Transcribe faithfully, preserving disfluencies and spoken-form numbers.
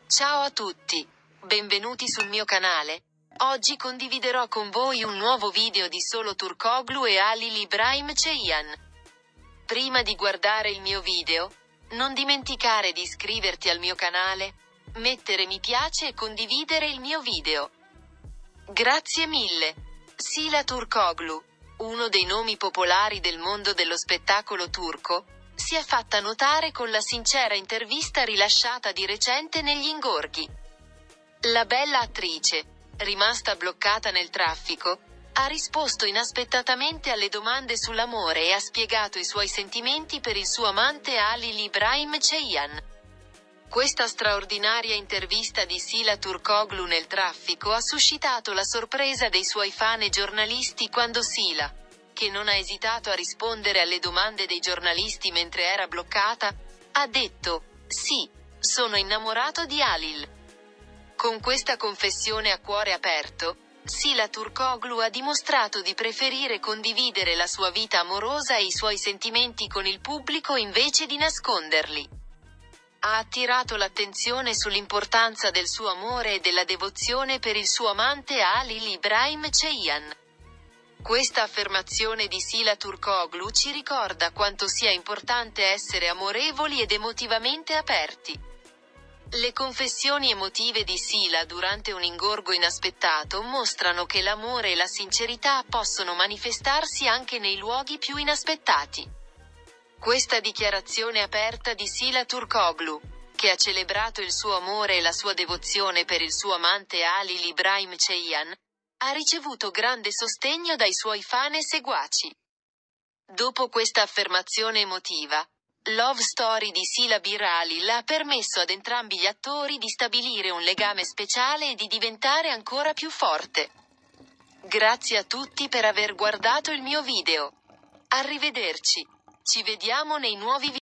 Ciao a tutti, benvenuti sul mio canale. Oggi condividerò con voi un nuovo video di Sıla Türkoğlu e Halil İbrahim Ceyhan. Prima di guardare il mio video, non dimenticare di iscriverti al mio canale, mettere mi piace e condividere il mio video. Grazie mille. Sıla Türkoğlu, uno dei nomi popolari del mondo dello spettacolo turco, si è fatta notare con la sincera intervista rilasciata di recente negli ingorghi. La bella attrice, rimasta bloccata nel traffico, ha risposto inaspettatamente alle domande sull'amore e ha spiegato i suoi sentimenti per il suo amante Halil İbrahim Ceyhan. Questa straordinaria intervista di Sıla Türkoğlu nel traffico ha suscitato la sorpresa dei suoi fan e giornalisti quando Sıla, che non ha esitato a rispondere alle domande dei giornalisti mentre era bloccata, ha detto: "Sì, sono innamorato di Halil". Con questa confessione a cuore aperto, Sıla Türkoğlu ha dimostrato di preferire condividere la sua vita amorosa e i suoi sentimenti con il pubblico invece di nasconderli. Ha attirato l'attenzione sull'importanza del suo amore e della devozione per il suo amante Halil İbrahim Ceyhan. Questa affermazione di Sıla Türkoğlu ci ricorda quanto sia importante essere amorevoli ed emotivamente aperti. Le confessioni emotive di Sıla durante un ingorgo inaspettato mostrano che l'amore e la sincerità possono manifestarsi anche nei luoghi più inaspettati. Questa dichiarazione aperta di Sıla Türkoğlu, che ha celebrato il suo amore e la sua devozione per il suo amante Halil İbrahim Ceyhan, ha ricevuto grande sostegno dai suoi fan e seguaci. Dopo questa affermazione emotiva, Love Story di Sıla bir Halil ha permesso ad entrambi gli attori di stabilire un legame speciale e di diventare ancora più forte. Grazie a tutti per aver guardato il mio video. Arrivederci. Ci vediamo nei nuovi video.